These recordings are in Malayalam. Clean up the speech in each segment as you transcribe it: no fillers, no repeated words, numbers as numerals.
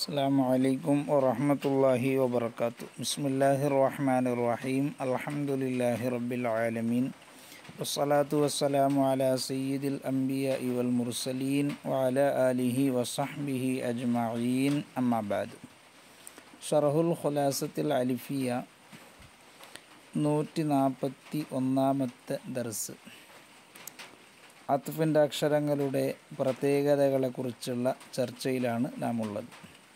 السلام عليكم ورحمة الله وبركاته. بسم الله الرحمن الرحيم. الحمد لله رب العالمين والصلاة والسلام على سيد الأنبياء والمرسلين وعلى آله وصحبه أجمعين. أما بعد. شرح الخلاصة العلفية 141 ദർസ്. അത്ഫിൻ്റെ അക്ഷരങ്ങളുടെ പ്രത്യേകതകളെക്കുറിച്ചുള്ള ചർച്ചയിലാണ് നാം ഉള്ളത്.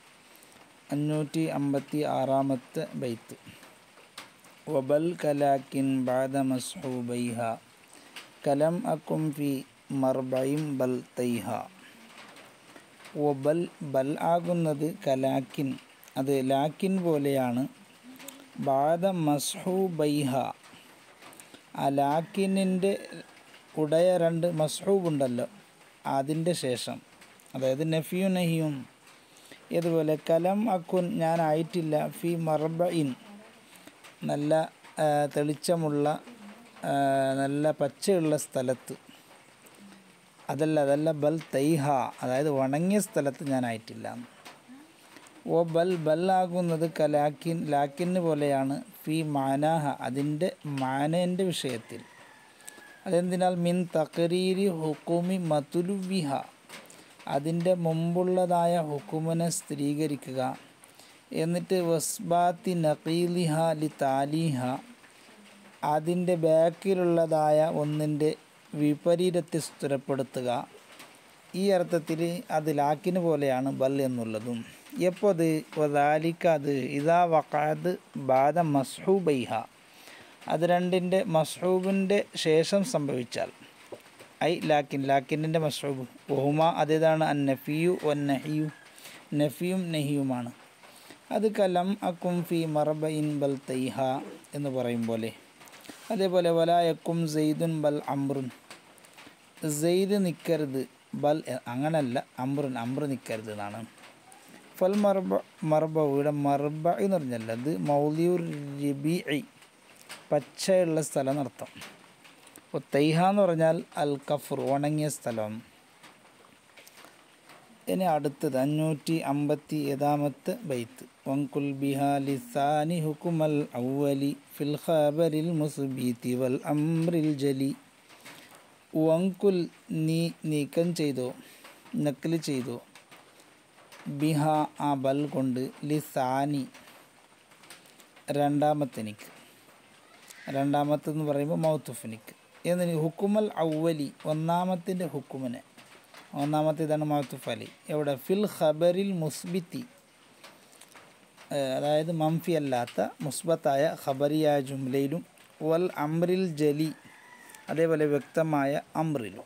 556 ബൈത്ത്. വബൽ കലാക്കിൻ ബഅദ മസ്ഹൂബൈഹ കലം അകും ഫി മർബഇം ബൽ തൈഹ. വബൽ ബൽ ആകുന്നത് കലാക്കിൻ, അത് ലാക്കിൻ പോലെയാണ്. ബഅദ മസ്ഹൂബൈഹ, ആ ലാക്കിനിൻ്റെ ഉടയ രണ്ട് മസ്ഹൂബുണ്ടല്ലോ, അതിൻ്റെ ശേഷം, അതായത് നഫിയും നഹിയും. ഇതുപോലെ കലം അക്കുൻ, ഞാനായിട്ടില്ല, ഫി മർബഇൻ, നല്ല തെളിച്ചമുള്ള നല്ല പച്ചയുള്ള സ്ഥലത്ത്, അതല്ല ബൽ തൈഹ, അതായത് ഉണങ്ങിയ സ്ഥലത്ത് ഞാനായിട്ടില്ല. ഓ ബൽ ബല്ലാകുന്നത് കലാക്കിൻ, ലാക്കിന് പോലെയാണ്. ഫി മാനാഹ, അതിൻ്റെ മാനേൻ്റെ വിഷയത്തിൽ. അതെന്തിനാൽ മിൻ തഖരീരി ഹുക്കുമി മതുലുവിഹ, അതിൻ്റെ മുമ്പുള്ളതായ ഹുക്കുമിനെ സ്ഥിരീകരിക്കുക. എന്നിട്ട് വസ്ബാത്തി നഖീലിഹ ലി താലിഹ, അതിൻ്റെ ബാക്കിലുള്ളതായ ഒന്നിൻ്റെ വിപരീതത്തെ സ്ഥിരപ്പെടുത്തുക. ഈ അർത്ഥത്തിൽ അത് ലാക്കിന് പോലെയാണ് ബൽ എന്നുള്ളതും. എപ്പോൾ അത് വദാലിക, അത് ഇദാ വഖഅത് ബാദ മസ്ഹൂബൈഹ, അത് രണ്ടിൻ്റെ മസ്ഹൂബിൻ്റെ ശേഷം സംഭവിച്ചാൽ. ഐ ലാക്കിൻ, ലാക്കിൻ്റെ മസ്ഹൂബ്. വഹുമ, അതേതാണ് അൻ നഫിയു വൻ നഹിയു, നഫിയും നഹിയുമാണ്. അത് കലം അക്കും ഫി മർബഇൻ ബൽ തൈഹ എന്ന് പറയും പോലെ. അതേപോലെ വലാ യക്കും സെയ്ദുൻ ബൽ അംറുൻ, സെയ്ദ് നിൽക്കരുത്, ബൽ അങ്ങനല്ല, അംറ് നിൽക്കരുത് എന്നാണ്. ഫൽ മർബ ഇവിടെ മർബ എന്ന് പറഞ്ഞല്ല, അത് മൗലിയുർ റിബിഇ, പച്ചയുള്ള സ്ഥലം എന്നർത്ഥം. അപ്പോൾ തൈഹ എന്ന് പറഞ്ഞാൽ അൽ കഫർ, ഉണങ്ങിയ സ്ഥലം. ഇനി അടുത്തത് 557 ബൈത്ത്. വൻകുൽ ബിഹാ ലിസാനി ഹുക്കുമൽ അവലി ഫിൽ ഖബരിൽ മുസ്ബിതി വൽ അംറിൽ ജലി. വൻകുൽ, നീ നീക്കം ചെയ്തോ, നക്കല് ചെയ്തോ, ബിഹ, ആ ബൽ കൊണ്ട്, ലിസാനി, രണ്ടാമത്തെനിക്ക്, രണ്ടാമത്തെന്ന് പറയുമ്പോൾ മൗത്തുഫിനിക്ക് എന്നതിന് ഹുക്കുമൽ അവലി, ഒന്നാമത്തിൻ്റെ ഹുക്കുമിനെ, ഒന്നാമത്തേതാണ് മൗത്തുഫ് അലി. എവിടെ? ഫിൽ ഖബരിൽ മുസ്ബിത്തി, അതായത് മംഫി അല്ലാത്ത മുസ്ബത്തായ ഖബറിയായ ജുംലയിലും, വൽ അംറിൽ ജലി, അതേപോലെ വ്യക്തമായ അംറിലും.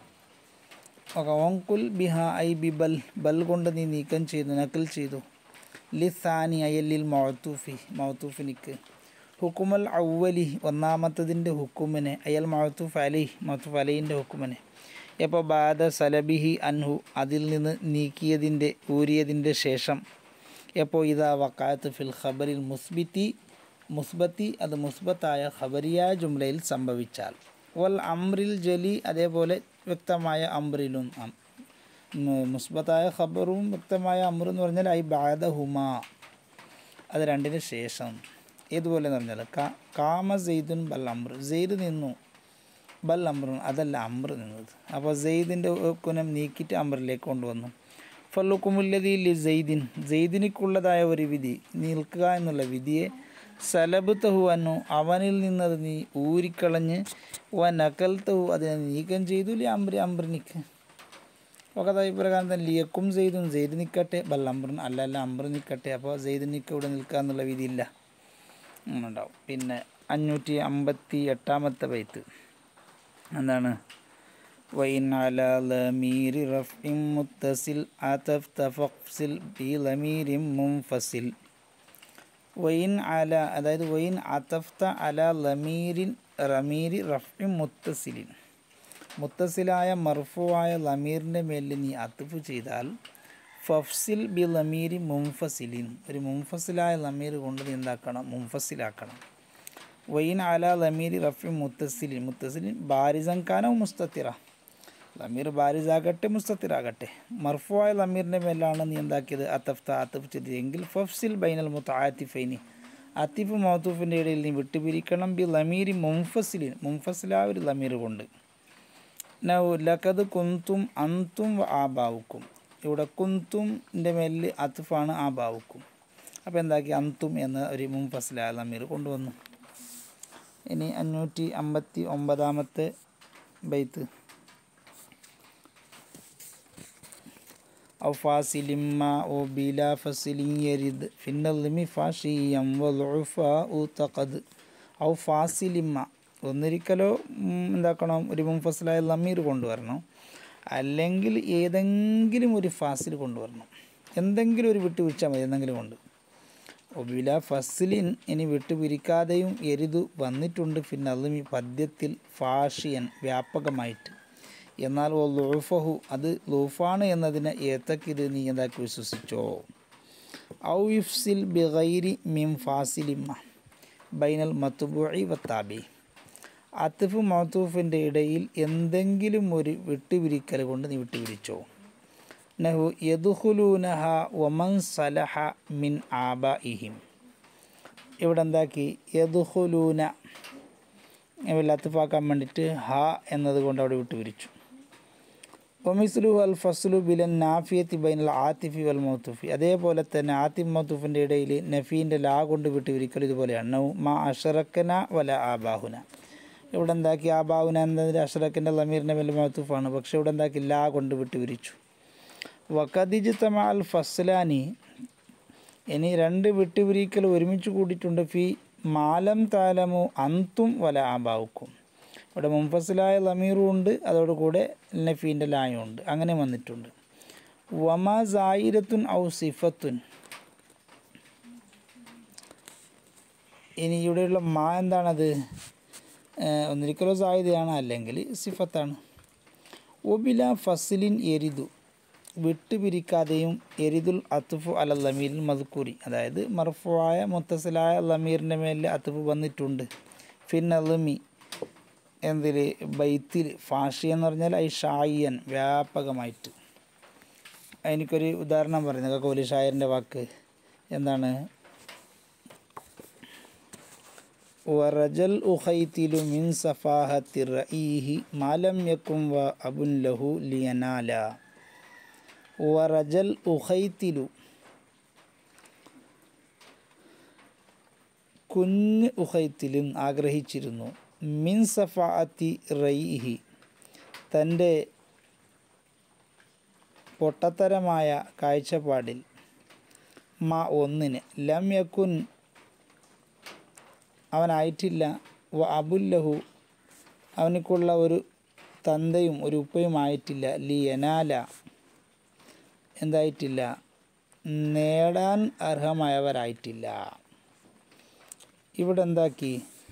വൻകുൽ ബിഹ ഐ ബി ബൽ, ബൽ കൊണ്ട് നീ നീക്കം ചെയ്തു, നക്കൽ ചെയ്തു. ലിസാനി അയല്ലിൽ മൗത്തൂഫി, മൗത്തൂഫിനിക്ക്. ഹുക്കുമൽ അവലി, ഒന്നാമത്തതിൻ്റെ ഹുക്കുമിനെ, അയൽ മൗത്തൂഫ് അലി, മൗത്തൂഫ് അലീൻ്റെ ഹുക്കുമിനെ. എപ്പോൾ? ബാദ സലബിഹി അൻഹു, അതിൽ നിന്ന് നീക്കിയതിൻ്റെ, ഊരിയതിൻ്റെ ശേഷം. എപ്പോൾ? ഇദാ വഖഅത്ത് ഫിൽ ഖബറിൽ മുസ്ബത്തി, അത് മുസ്ബത്തായ ഖബറിയായ ജുംലയിൽ സംഭവിച്ചാൽ. വൽ അംറിൽ ജലി, അതേപോലെ വ്യക്തമായ അംറിലും. മുസ്ബത്തായ ഖബറും വ്യക്തമായ അംറ് എന്ന് പറഞ്ഞാൽ ഐ ബാദഹുമാ, അത് രണ്ടിന് ശേഷം. ഏതുപോലെ എന്ന് പറഞ്ഞാൽ കാമ സെയ്ദുൻ ബൽ അംറ്, സെയ്ദ് നിന്നു, ബൽ അംറുൻ, അതല്ല അംറ് നിന്നത്. അപ്പോൾ സെയ്ദിൻ്റെ കുനം നീക്കിയിട്ട് അംറിലേക്ക് കൊണ്ടുവന്നു. ഫല്ലുക്കുമുല്ലതി ലി സെയ്ദിൻ, സെയ്ദിനിക്കുള്ളതായ ഒരു വിധി, നിൽക്കുക എന്നുള്ള വിധിയെ, സലബ് തഹു അന്നു, അവനിൽ നിന്നത് നീ ഊരിക്കളഞ്ഞ്, വ നക്കൽ തഹു, അതിനെ നീക്കം ചെയ്തു, ലി അംറി, അംറിനിക്ക്. ഒക്കെ ഇപ്രകാരം തന്നെ ലിയക്കും സെയ്ദുൻ, സെയ്ദ് നിൽക്കട്ടെ, ബൽ അംറുൻ, അല്ല അംറ് നിൽക്കട്ടെ. അപ്പോൾ സെയ്ദിനിക്ക് ഇവിടെ നിൽക്കുക എന്നുള്ള വിധിയില്ല, അങ്ങനെ ഉണ്ടാവും. പിന്നെ 558 ബൈത്ത് എന്താണ്? വൈൻ അലാ ലമീരി റഫ്ഇൻ മുത്തസിൽ അതഫ്ത ഫഖ്സിൽ ബി ലമീരിൻ മുൻഫസിൽ. വൈൻ അല, അതായത് വൈൻ അതഫ്ത അലാ ലമീരി റഫ്ഇൻ മുത്തസിലിൻ, മുത്തസിലായ മർഫുവായ ലമീറിൻ്റെ മേലിൽ നീ അത്ഫ് ചെയ്താൽ, ഫഫ്സിൽ ബി ലമീരി മുൻഫസിലിൻ, ഒരു മുൻഫസിലായ ലമീർ കൊണ്ട് നീ എന്താക്കണം? മുൻഫസിലാക്കണം. വൈൻ അല ലമീരി റഫ്ഇൻ മുത്തസിലിൻ ബാരിസൻ കാന മുസ്തത്തിറ, ലമീർ ബാരിസാകട്ടെ മുസ്തത്തിറാകട്ടെ മർഫുവായ ലമീറിൻ്റെ മേലാണ് നീ എന്താക്കിയത് അത്തഫ്ത അത്തഫ് ചെയ്തത് എങ്കിൽ ഫഫ്സിൽ ബൈനൽ മുത്തആത്തിഫൈനി അത്തിഫ് മൗത്തൂഫിൻ്റെ ഇടയിൽ നീ വിട്ടുപിരിക്കണം ബി ലമീരി മുംഫസിലിൻ മുംഫസിലായ ഒരു ലമീർ കൊണ്ട്. നൗ ലഖദ് കുന്തും അന്തും ആബാവുക്കും, ഇവിടെ കുന്തുമിൻ്റെ മേലിൽ അത്ഫാണ് ആബാവുക്കും. അപ്പോൾ എന്താക്കി അന്തും എന്ന ഒരു മുംഫസിലായ ലമീർ കൊണ്ടുവന്നു. ഇനി 559 ബൈത്ത് ഔ ഫാസിലിമ്മ ഓ ബിലാ ഫസിലിൻ യരിദ് ഫിന്നൽമി ഫാഷിയം വൽഉഫാഉ തഖദ്. ഔ ഫാസിലിമ്മ ഒന്നിരിക്കലോ എന്താക്കണം ഒരു മുംഫസിലായ ലമീർ കൊണ്ടുവരണം, അല്ലെങ്കിൽ ഏതെങ്കിലും ഒരു ഫാസിൽ കൊണ്ടുവരണം. എന്തെങ്കിലും ഒരു വിട്ട് പിരിച്ചാൽ മതി, എന്തെങ്കിലും കൊണ്ട്. ഒബില ഫസ്ലിൻ ഇനി വിട്ടുപിരിക്കാതെയും എരിതു വന്നിട്ടുണ്ട് ഫിന്നൽമി പദ്യത്തിൽ ഫാഷിയൻ വ്യാപകമായിട്ട്. എന്നാൽ ലൂഫഹു അത് ലൂഫാണ് എന്നതിനെ ഏത്തക്കിത് നീ എന്താക്കി വിശ്വസിച്ചോ. ഔ ഇഫ്സിൽ ബിഗൈരി മിം ഫാസിലിമ്മ ബൈനൽ മത്ബൂഇ വത്താബി അത്ഫ് മൗത്തൂഫിൻ്റെ ഇടയിൽ എന്തെങ്കിലും ഒരു വിട്ടുപിരിക്കൽ കൊണ്ട് നീ വിട്ടുപിരിച്ചോ. നഹു യദ്ഖുലൂനഹ വമൻ സലഹ മിൻ ആബാഇഹിം. ഇവിടെ എന്താക്കി യദ്ഖുലൂന ലത്ഫാക്കാൻ വേണ്ടിയിട്ട് ഹ എന്നതുകൊണ്ട് അവിടെ വിട്ടുപിരിച്ചു. വമിസ്ലു അൽ ഫസ്ലു ബിലൻ നാഫിയത്തി ബൈനൽ ആത്തിഫി വൽ മൗത്തൂഫി അതേപോലെ തന്നെ ആത്തിഫ് മൗത്തൂഫിൻ്റെ ഇടയിൽ നഫീൻ്റെ ലാ കൊണ്ട് വിട്ടുപിരിക്കൽ ഇതുപോലെയാണ്. നൗ മാ അഷറക്കന വല ആബാഹുന. ഇവിടെ എന്താക്കി ആബാഹുന എന്നതിൻ്റെ അഷറക്കിൻ്റെ ലമീറിൻ്റെ മേൽ മൗത്തൂഫാണ്, പക്ഷേ ഇവിടെ എന്താക്കി ലാ കൊണ്ട് വിട്ടുപിരിച്ചു. വഖദിജ്തമ അൽ ഫസ്ലാനി ഇനി രണ്ട് വിട്ടുപിരിക്കൽ ഒരുമിച്ച് കൂടിയിട്ടുണ്ട് ഫി മാലം താലമു അന്തും വല ആബാവുക്കും. ഇവിടെ മുംഫസിലായ ലമീറും ഉണ്ട്, അതോടുകൂടെ നഫീൻ്റെ ലായും ഉണ്ട്, അങ്ങനെ വന്നിട്ടുണ്ട്. വമ സായിരത്തുൻ ഔ സിഫത്തുൻ ഇനി ഇവിടെയുള്ള മാ എന്താണത് ഒന്നിരിക്കലോ സായിദയാണ് അല്ലെങ്കിൽ സിഫത്താണ്. ഒബില ഫസ്ലിൻ എരിദു വിട്ടുപിരിക്കാതെയും എരിദുൽ അത്ഫു അല ലമീരിൽ മദ്കൂരി അതായത് മർഫുവായ മുത്തസിലായ ലമീറിൻ്റെ മേലിൽ അത്ഫ് വന്നിട്ടുണ്ട്. ഫിന്നൽമി എന്തിൽ ബൈത്തിൽ ഫാഷി എന്ന് പറഞ്ഞാൽ ഐ ഷായിയൻ വ്യാപകമായിട്ട്. എനിക്കൊരു ഉദാഹരണം പറയുന്നത് കോലി ഷായറിൻ്റെ വാക്ക് എന്താണ് വറജൽ ഉഖൈതിലു മിൻ സഫാഹത്തി റഈഹി മാലം യകും വ അബുൻ ലഹു ലിയനാല. വറജൽ ഉഖൈതിലു കുഞ്ഞ് ഉഖൈത്തിലും ആഗ്രഹിച്ചിരുന്നു മിൻ സഫാഅത്തി റഈഹി തൻ്റെ പൊട്ടത്തരമായ കാഴ്ചപ്പാടിൽ മാ ഒന്നിന് ലം യകുൻ അവനായിട്ടില്ല വ അബുല്ലഹു അവനിക്കുള്ള ഒരു തന്തയും ഒരു ഉപ്പയുമായിട്ടില്ല ലി യനാല എന്തായിട്ടില്ല നേടാൻ അർഹമായവരായിട്ടില്ല. ഇവിടെ എന്താക്കി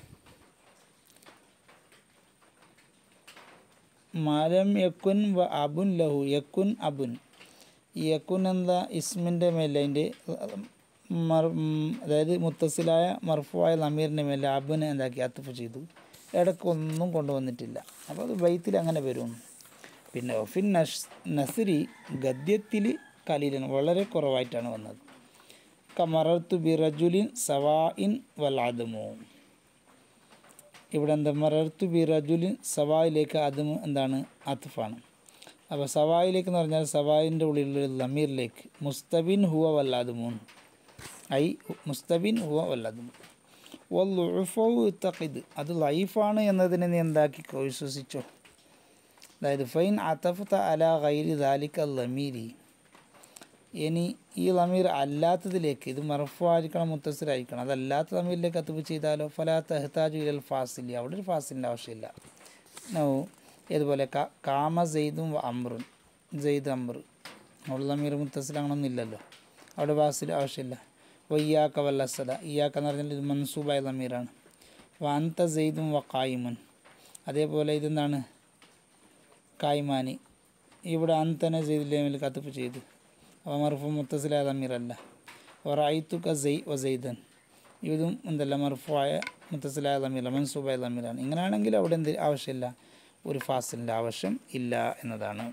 മാലം യക്കുൻ വ അബുൻ ലഹു യക്കുൻ അബുൻ യക്കുൻ എന്താ ഇസ്മിൻ്റെ മേലെ അതിൻ്റെ അതായത് മുത്തസിലായ മർഫുവായ ലമീറിൻ്റെ മേലെ അബുനെ എന്താക്കി അത്ഫ് ചെയ്തു, ഇടയ്ക്കൊന്നും കൊണ്ടുവന്നിട്ടില്ല. അപ്പോൾ അത് ബൈത്തിൽ അങ്ങനെ വരും. പിന്നെ ഒഫിൻ നസ്രി ഗദ്യത്തിൽ കലീലൻ വളരെ കുറവായിട്ടാണ് വന്നത്. കമറത്തു ബി റജുലിൻ സവാഇൻ വൽ അദമു ഇവിടെ എന്താ മറർത്തു ബി റജുലിൻ സവായിലേക്ക് അദമു എന്താണ് അത്ഫാണ്. അപ്പോൾ സവായിലേക്ക് എന്ന് പറഞ്ഞാൽ സവായിൻ്റെ ഉള്ളിലുള്ള ലമീറിലേക്ക് മുസ്തബിൻ ഹുവ വല്ലാദുമൂൻ ഐ മുസ്തബിൻ ഹുവ വല്ലാദുമു വൽഉഫൗ തഖിദ് അത് ലൈഫാണ് എന്നതിനെ നീ എന്താക്കിക്കോ വിശ്വസിച്ചോ. അതായത് ഫൈൻ അതഫത അല ഗൈരി ദാലിക ലമീരി ഇനി ഈ ലമീർ അല്ലാത്തതിലേക്ക് ഇത് മർഫുആയിരിക്കണം മുത്തസിലായിരിക്കണം അതല്ലാത്ത ലമീറിലേക്ക് അത്ഫ് ചെയ്താലോ ഫലാ തഹ്താജു ഇലൽ ഫാസിലി അവിടെ ഒരു ഫാസിലിൻ്റെ ആവശ്യമില്ല. നോ ഇതുപോലെ കാമ സെയ്ദും അമ്രുൻ സെയ്ദ് അമ്ര അവിടെ ലമീർ മുത്തസിലാകണമെന്നില്ലല്ലോ, അവിടെ ഫാസിൽ ആവശ്യമില്ല. വയ്യാക്ക വല്ലസദ ഇയാക്ക എന്ന് പറഞ്ഞാൽ ഇത് മൻസൂബായ ലമീറാണ്. വാന്ത സെയ്ദും വ കായിമുൻ അതേപോലെ ഇതെന്താണ് കായ്മാനി ഇവിടെ അന്തനെ സെയ്ദിലേമിൽ കത്തുപ്പ് ചെയ്തു അപ്പോൾ മർഫു മുത്തസിലായ ലമീറല്ല. വറഅയ്തുക വസൈദൻ ഇതും എന്തല്ല മർഫുആയ മുത്തസിലായ ലമീറ മൻസൂബായ ലമീറാണ്. ഇങ്ങനെയാണെങ്കിൽ അവിടെ എന്ത് ആവശ്യമില്ല ഒരു ഫാസിലിൻ്റെ ആവശ്യം ഇല്ല എന്നതാണ്.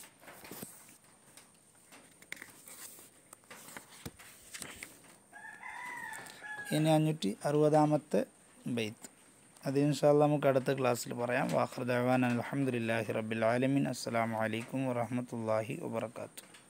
ഇനി 560-ാമത്തെ ബൈത്ത്, അത് ഇൻഷാ അല്ലാഹ് നമുക്ക് അടുത്ത ക്ലാസ്സിൽ പറയാം. വാഖിറു ദഅ്വാനാ അൽഹംദുലില്ലാഹി റബ്ബിൽ ആലമീൻ. അസ്സലാമു അലൈക്കും വറഹ്മത്തുള്ളാഹി വബറകാതുഹു.